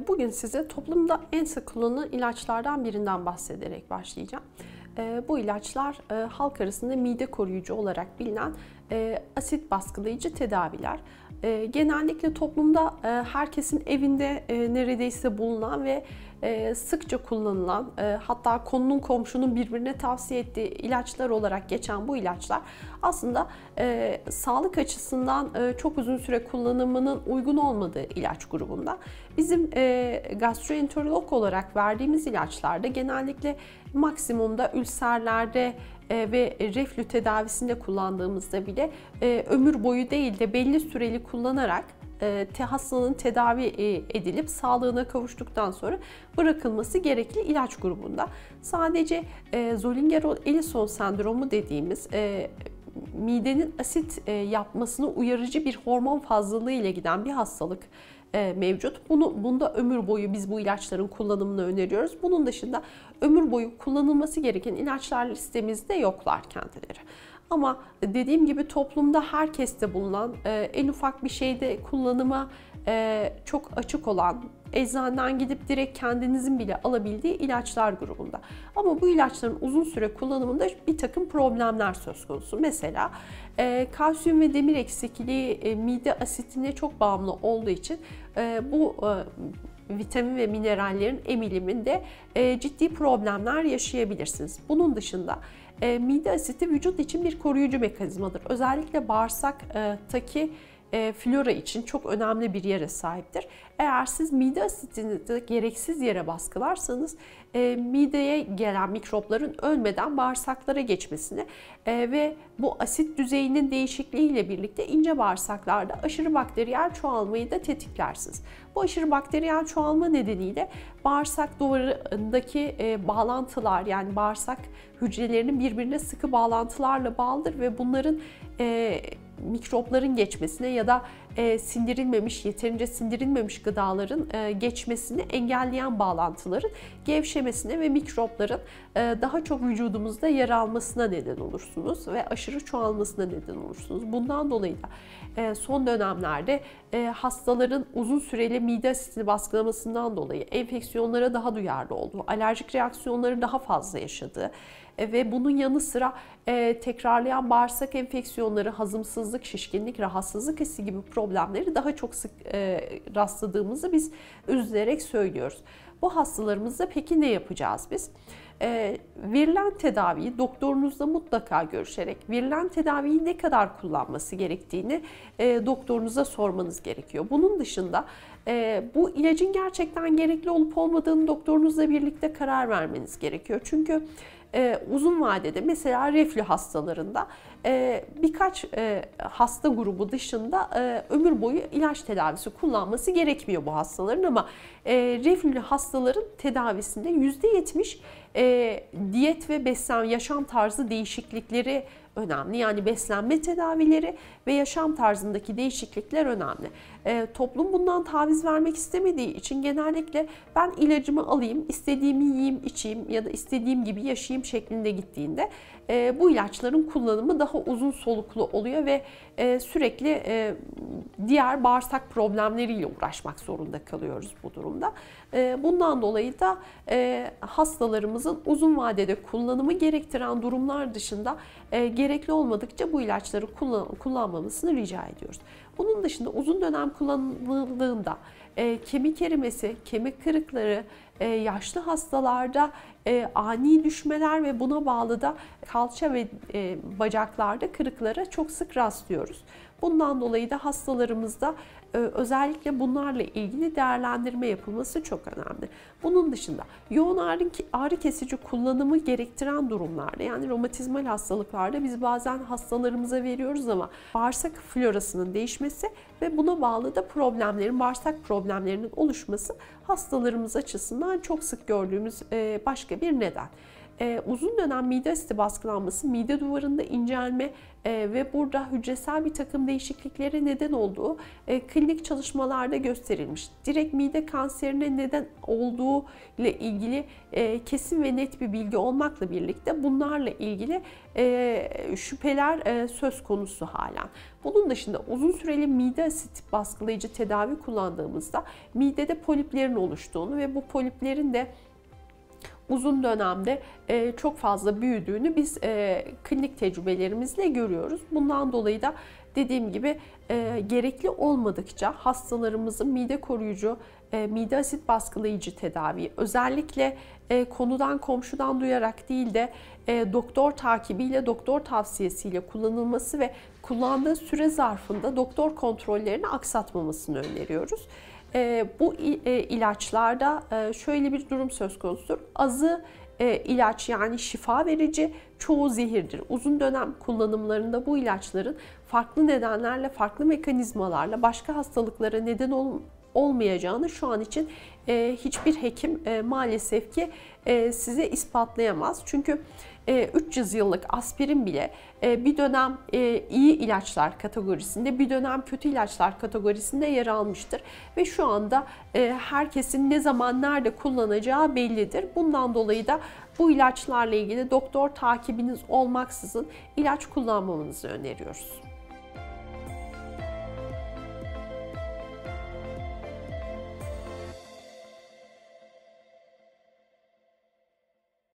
Bugün size toplumda en sık kullanılan ilaçlardan birinden bahsederek başlayacağım. Bu ilaçlar halk arasında mide koruyucu olarak bilinen asit baskılayıcı tedaviler. Genellikle toplumda herkesin evinde neredeyse bulunan ve sıkça kullanılan, hatta konunun komşunun birbirine tavsiye ettiği ilaçlar olarak geçen bu ilaçlar aslında sağlık açısından çok uzun süre kullanımının uygun olmadığı ilaç grubunda. Bizim gastroenterolog olarak verdiğimiz ilaçlarda genellikle maksimumda ülserlerde ve reflü tedavisinde kullandığımızda bile ömür boyu değil de belli süreli kullanarak hastanın tedavi edilip sağlığına kavuştuktan sonra bırakılması gerekli ilaç grubunda. Sadece Zollinger-Ellison sendromu dediğimiz midenin asit yapmasını uyarıcı bir hormon fazlalığı ile giden bir hastalık mevcut. Bunda ömür boyu biz bu ilaçların kullanımını öneriyoruz. Bunun dışında ömür boyu kullanılması gereken ilaçlar listemizde yoklar kendileri. Ama dediğim gibi toplumda herkeste bulunan, en ufak bir şeyde kullanıma çok açık olan, eczaneden gidip direkt kendinizin bile alabildiği ilaçlar grubunda. Ama bu ilaçların uzun süre kullanımında bir takım problemler söz konusu. Mesela kalsiyum ve demir eksikliği mide asitine çok bağımlı olduğu için bu vitamin ve minerallerin emiliminde ciddi problemler yaşayabilirsiniz. Bunun dışında mide asiti vücut için bir koruyucu mekanizmadır. Özellikle bağırsaktaki flora için çok önemli bir yere sahiptir. Eğer siz mide asitini de gereksiz yere baskılarsanız mideye gelen mikropların ölmeden bağırsaklara geçmesini ve bu asit düzeyinin değişikliğiyle birlikte ince bağırsaklarda aşırı bakteriyel çoğalmayı da tetiklersiniz. Bu aşırı bakteriyel çoğalma nedeniyle bağırsak duvarındaki bağlantılar, yani bağırsak hücrelerinin birbirine sıkı bağlantılarla bağlıdır ve bunların mikropların geçmesine ya da yeterince sindirilmemiş gıdaların geçmesini engelleyen bağlantıların gevşemesine ve mikropların daha çok vücudumuzda yer almasına neden olursunuz ve aşırı çoğalmasına neden olursunuz. Bundan dolayı da son dönemlerde hastaların uzun süreli mide asitini baskılamasından dolayı enfeksiyonlara daha duyarlı olduğu, alerjik reaksiyonları daha fazla yaşadığı ve bunun yanı sıra tekrarlayan bağırsak enfeksiyonları, hazımsızlık, şişkinlik, rahatsızlık hissi gibi problemleri daha çok sık rastladığımızı biz üzülerek söylüyoruz. Bu hastalarımızda peki ne yapacağız biz? Verilen tedaviyi doktorunuzla mutlaka görüşerek, verilen tedaviyi ne kadar kullanması gerektiğini doktorunuza sormanız gerekiyor. Bunun dışında bu ilacın gerçekten gerekli olup olmadığını doktorunuzla birlikte karar vermeniz gerekiyor. Çünkü uzun vadede mesela reflü hastalarında birkaç hasta grubu dışında ömür boyu ilaç tedavisi kullanması gerekmiyor bu hastaların, ama reflü hastaların tedavisinde %70 diyet ve yaşam tarzı değişiklikleri önemli. Yani beslenme tedavileri ve yaşam tarzındaki değişiklikler önemli. Toplum bundan taviz vermek istemediği için genellikle ben ilacımı alayım, istediğimi yiyeyim, içeyim ya da istediğim gibi yaşayayım şeklinde gittiğinde bu ilaçların kullanımı daha uzun soluklu oluyor ve sürekli diğer bağırsak problemleriyle uğraşmak zorunda kalıyoruz bu durumda. Bundan dolayı da hastalarımızın uzun vadede kullanımı gerektiren durumlar dışında gerekli olmadıkça bu ilaçları kullanmamasını rica ediyoruz. Bunun dışında uzun dönem kullanıldığında kemik erimesi, kemik kırıkları, yaşlı hastalarda ani düşmeler ve buna bağlı da kalça ve bacaklarda kırıklara çok sık rastlıyoruz. Bundan dolayı da hastalarımızda özellikle bunlarla ilgili değerlendirme yapılması çok önemli. Bunun dışında yoğun ağrı kesici kullanımı gerektiren durumlarda, yani romatizmal hastalıklarda biz bazen hastalarımıza veriyoruz ama bağırsak florasının değişmesi ve buna bağlı da bağırsak problemlerinin oluşması hastalarımız açısından çok sık gördüğümüz başka bir neden. Uzun dönem mide asidi baskılanması, mide duvarında incelme ve burada hücresel bir takım değişikliklere neden olduğu klinik çalışmalarda gösterilmiş. Direkt mide kanserine neden olduğu ile ilgili kesin ve net bir bilgi olmakla birlikte bunlarla ilgili şüpheler söz konusu halen. Bunun dışında uzun süreli mide asit baskılayıcı tedavi kullandığımızda midede poliplerin oluştuğunu ve bu poliplerin de uzun dönemde çok fazla büyüdüğünü biz klinik tecrübelerimizle görüyoruz. Bundan dolayı da dediğim gibi gerekli olmadıkça hastalarımızın mide koruyucu, mide asit baskılayıcı tedavi, özellikle konudan komşudan duyarak değil de doktor takibiyle, doktor tavsiyesiyle kullanılması ve kullandığı süre zarfında doktor kontrollerini aksatmamasını öneriyoruz. Bu ilaçlarda şöyle bir durum söz konusudur. Azı ilaç, yani şifa verici, çoğu zehirdir. Uzun dönem kullanımlarında bu ilaçların farklı nedenlerle, farklı mekanizmalarla başka hastalıklara neden olmayacağını şu an için hiçbir hekim maalesef ki size ispatlayamaz. Çünkü 300 yıllık aspirin bile bir dönem iyi ilaçlar kategorisinde, bir dönem kötü ilaçlar kategorisinde yer almıştır. Ve şu anda herkesin ne zaman nerede kullanacağı bellidir. Bundan dolayı da bu ilaçlarla ilgili doktor takibiniz olmaksızın ilaç kullanmamanızı öneriyoruz.